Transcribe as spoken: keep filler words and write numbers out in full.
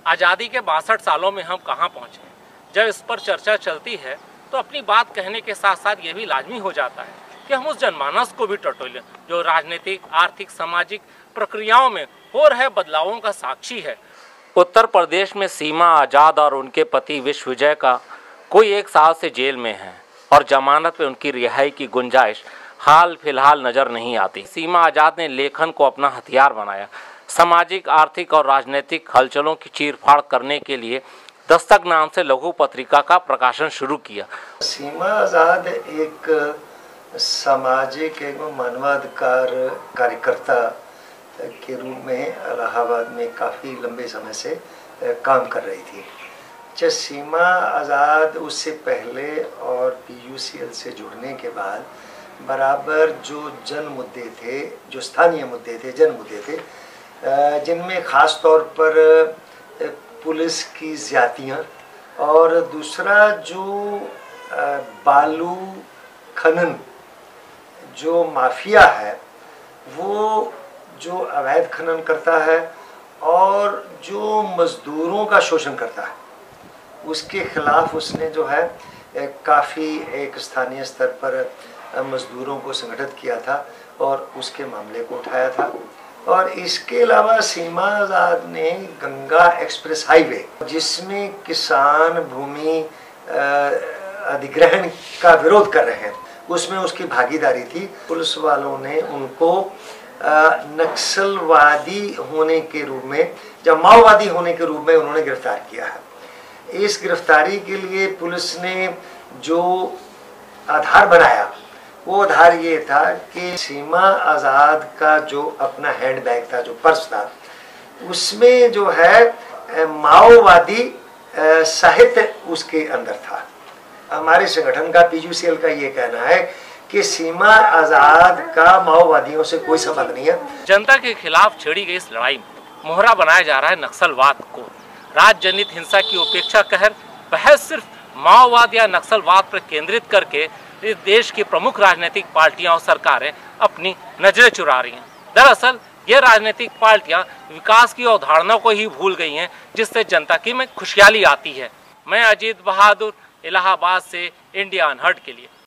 आज़ादी के बासठ सालों में हम कहाँ पहुँचे। जब इस पर चर्चा चलती है तो अपनी बात कहने के साथ साथ ये भी लाजमी हो जाता है कि हम उस जनमानस को भी टटोलें जो राजनीतिक, आर्थिक, सामाजिक प्रक्रियाओं में हो रहे बदलावों का साक्षी है। उत्तर प्रदेश में सीमा आज़ाद और उनके पति विश्वविजय का कोई एक साल से जेल में है और जमानत पे उनकी रिहाई की गुंजाइश हाल फिलहाल नज़र नहीं आती। सीमा आज़ाद ने लेखन को अपना हथियार बनाया। सामाजिक, आर्थिक और राजनीतिक हलचलों की चीरफाड़ करने के लिए दस्तक नाम से लघु पत्रिका का प्रकाशन शुरू किया। सीमा आज़ाद एक सामाजिक एवं मानवाधिकार कार्यकर्ता के रूप में इलाहाबाद में काफ़ी लंबे समय से काम कर रही थी। जब सीमा आज़ाद उससे पहले और पीयूसीएल से जुड़ने के बाद बराबर जो जन मुद्दे थे, जो स्थानीय मुद्दे थे, जन मुद्दे थे, जिनमें ख़ास तौर पर पुलिस की ज़्यादतियाँ और दूसरा जो बालू खनन जो माफिया है, वो जो अवैध खनन करता है और जो मज़दूरों का शोषण करता है, उसके खिलाफ उसने जो है काफ़ी एक स्थानीय स्तर पर मज़दूरों को संगठित किया था और उसके मामले को उठाया था। और इसके अलावा सीमा आज़ाद ने गंगा एक्सप्रेस हाईवे, जिसमें किसान भूमि अधिग्रहण का विरोध कर रहे हैं, उसमें उसकी भागीदारी थी। पुलिस वालों ने उनको नक्सलवादी होने के रूप में, जब माओवादी होने के रूप में उन्होंने गिरफ्तार किया है। इस गिरफ्तारी के लिए पुलिस ने जो आधार बनाया वो आधार ये था कि सीमा आज़ाद का जो अपना हैंड बैग था, जो पर्स था, उसमें जो है माओवादी साहित्य उसके अंदर था। हमारे संगठन का, पीयूसीएल का ये कहना है कि सीमा आज़ाद का माओवादियों से कोई संबंध नहीं है। जनता के खिलाफ छेड़ी गई इस लड़ाई में मोहरा बनाया जा रहा है नक्सलवाद को। राज्य जनित हिंसा की उपेक्षा कर बहस सिर्फ माओवाद या नक्सलवाद पर केंद्रित करके इस देश की प्रमुख राजनीतिक पार्टियां और सरकारें अपनी नजरें चुरा रही हैं। दरअसल ये राजनीतिक पार्टियां विकास की अवधारणा को ही भूल गई हैं, जिससे जनता की में खुशहाली आती है। मैं अजीत बहादुर, इलाहाबाद से इंडिया अनहर्ड के लिए।